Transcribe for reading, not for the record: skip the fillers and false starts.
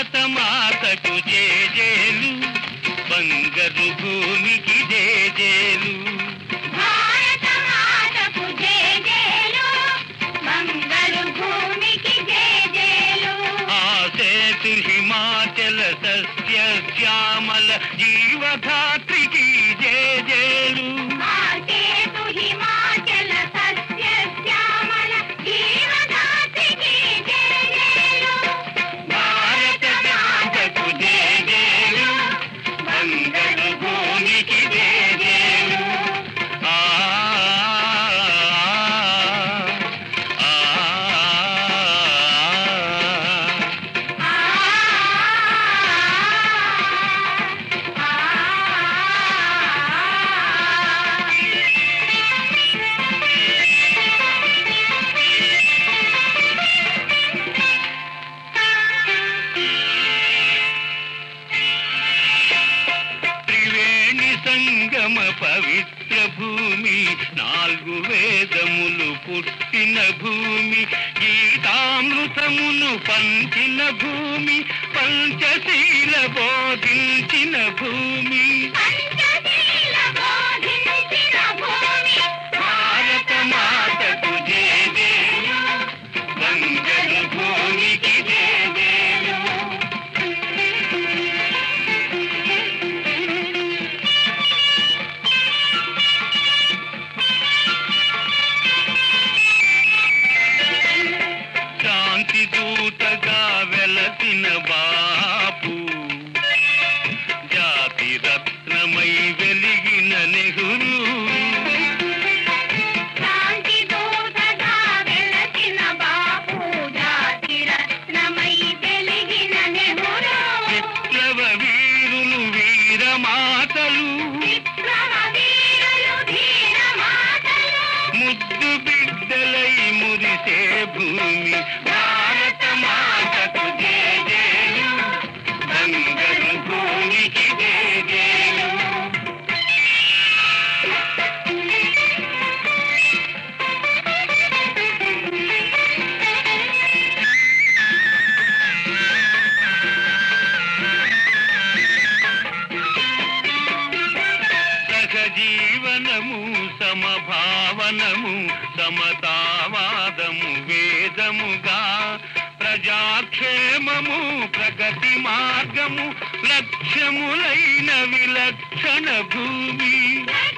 భారత మాతకు జేజేలు, బంగారు భూమికి జేజేలు. భారత మాతకు జేజేలు, బంగారు భూమికి జేజేలు. ఆసేతు హిమాచల సస్య శ్యామల జీవధాత్రికి జేజేలు. ఆసేతు హిమాచల సస్య శ్యామల జీవధాత్రికి జేజేలు. భారత మాతకు జేజేలు, బంగారు భూమికి జేజేలు. ఆ ఆ త్రివేణి సంగమ పవిత్ర భూమి, 4 వేదములు పుట్టిన భూమి, గీతామృతమును పంచిన భూమి, పంచశీల బోధించిన భూమి. పంచశీల బోధించిన భూమి. భారత మాతకు జేజేలు, బంగారు భూమికి జేజేలు. శాంతి దూతగా వెలసిన బాపు, జాతి రత్నమై వెలిగిన నెహ్రూ. శాంతి దూతగా వెలసిన బాపు, జాతి రత్నమై వెలిగిన నెహ్రూ. విప్లవ వీరులు వీరమాతలు, విప్లవ వీరులు ధీరమాతలు. ముద్దు బిడ్డలై మురిసే భూమి. భారత మాతకు జేజేలు, బంగారు భూమికి జేజేలు. సహజీవనము, సమభావనము, సమతావాదము వేదముగా, ప్రజాక్షేమము ప్రగతి మార్గము, లక్ష్యములైన విలక్షణ భూమి.